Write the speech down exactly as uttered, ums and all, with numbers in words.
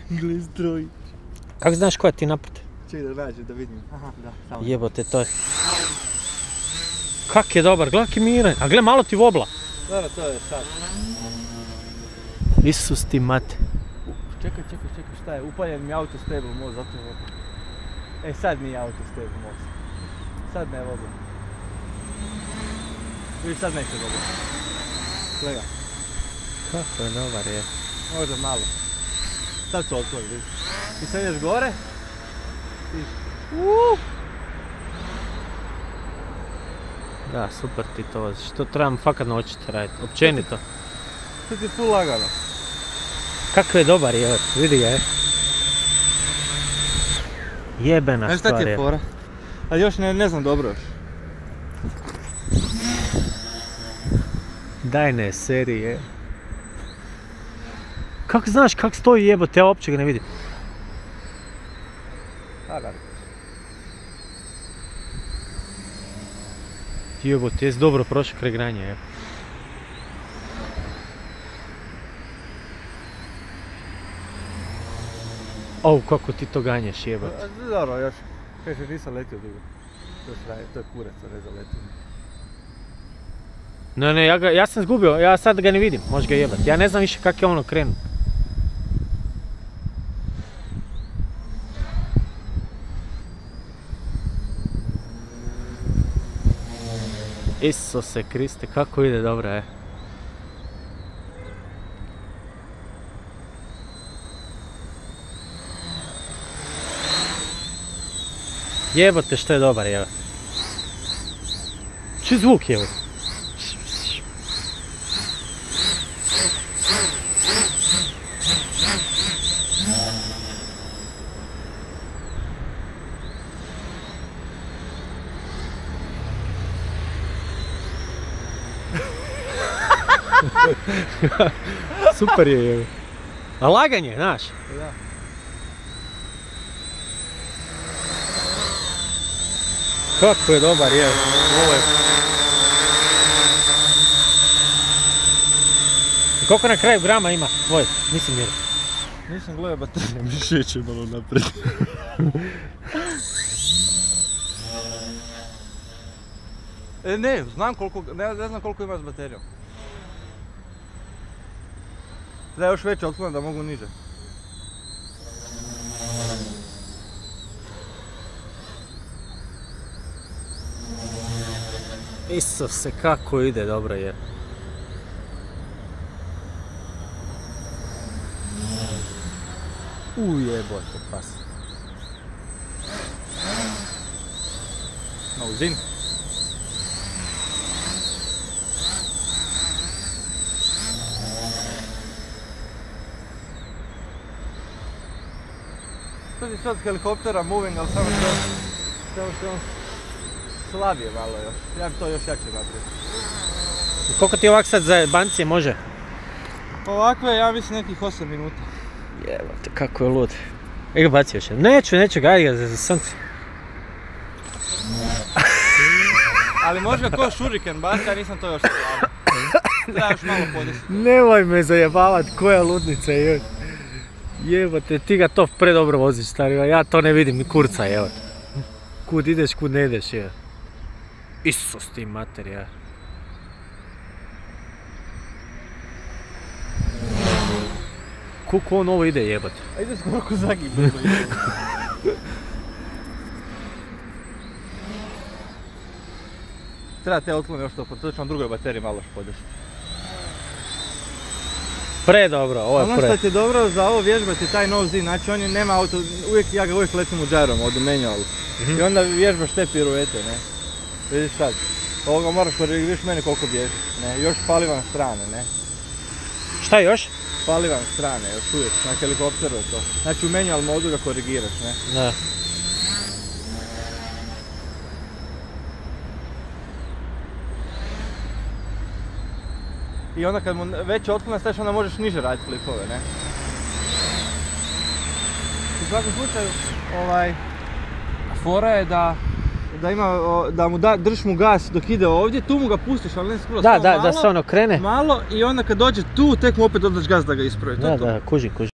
Gle stroj. Kako znaš koja ti napad? Čekaj da nađem da vidim. Aha, da, samo. Jebote, to je... Kak je dobar, gledaj ki miran. A gle, malo ti vobla. Dobro, to je sad. Isus ti mate. Čekaj, čekaj, čekaj, šta je? Upaljen mi autostable most, zato je vobla. E, sad nije autostable most. Sad ne vobla. Vidiš, sad neće vobla. Gledaj. Kako je dobar je. Možda malo. Sad se otvori, vidiš. I sad ideš gore. I... Uuuu! Da, super ti to voziš. To trebam fakat naučiti raditi. Općenito. To ti je full lagano. Kako je dobar je, vidi ga je. Jebena Znaš šta stvar ti je je. fora? Ali još ne, ne znam dobro još. Daj ne, serije. Kako znaš kak stoji jebote, ja uopće ga ne vidim. A, da. Jebote, jesi dobro prošao kraj granja, evo. Au, kako ti to ganjaš, jebote. Dobro, još. Kaže, nisam letio dugo. Još raje, to je kurac, a ne zaletio. Ne, ne, ja, ga, ja sam zgubio, ja sad ga ne vidim, možeš ga jebat. Ja ne znam više kak je ono krenu. Isuse Kriste, kako ide dobro je. Jebote što je dobar jebote. Či zvuk jebote. Super je jebote. A laganje, znaš? Da. Kako je dobar je, ovo je... Koliko na kraju grama ima tvoj, nisi mjerio? Nisam gledao baterije, mi šeće malo naprijed. E ne, znam koliko, ne, ne znam koliko ima s baterijom. Treba još veće otklon da mogu niže. Isuse, kako ide, dobro je. Ujebote pas. Na uzin. To je sad helikoptera moving, ali samo što, samo što on slabije malo još. Ja bi to još jače naprijed. Koliko ti ovak sad za bancije može? Ovakve, ja mislim nekih osam minuta. Jebote, kako je lud. I ga baci još jedan. Neću, neću ga, ajde ga za sunce. Ali može ga ko šuriken baci, a nisam to još gledao. Treba još malo podesiti. Nemoj me zajebavat, koja ludnica je. Jebote, ti ga to predobro voziš, stari, ja to ne vidim ni kurca, jebote. Kud ideš, kud ne ideš, je. Isus ti materija. Kako on ovo ide, jebote? A ide skoro ko zagib. Treba te otklone još to, to ću vam drugoj bateriji malo još podesiti. Pre dobro, ovo je ono pre. što ti je dobro za ovo vježbati taj nose in, znači on je nema auto, uvijek, ja ga uvijek letim u džarom, od manualu. Mm-hmm. I onda vježbaš te piruete, ne. Vidiš sad, ovoga moraš korigirati, vidiš mene koliko bježi, ne. Još pali vam strane, ne. Šta još? Pali vam strane, još uvijek, na helikopteru je to. Znači u manual modu ga korigiraš, ne. Da. I onda kad mu veće otklone staviš, onda možeš niže raditi flipove, ne? U svakom slučaju, ovaj, fora je da, da ima, da mu da, držiš mu gas dok ide ovdje, tu mu ga pustiš, ali ne skoro, Da, samo da, malo, da se ono krene. malo i onda kad dođe tu, tek mu opet dodaš gas da ga ispravi. Da, da, kuži, kuži.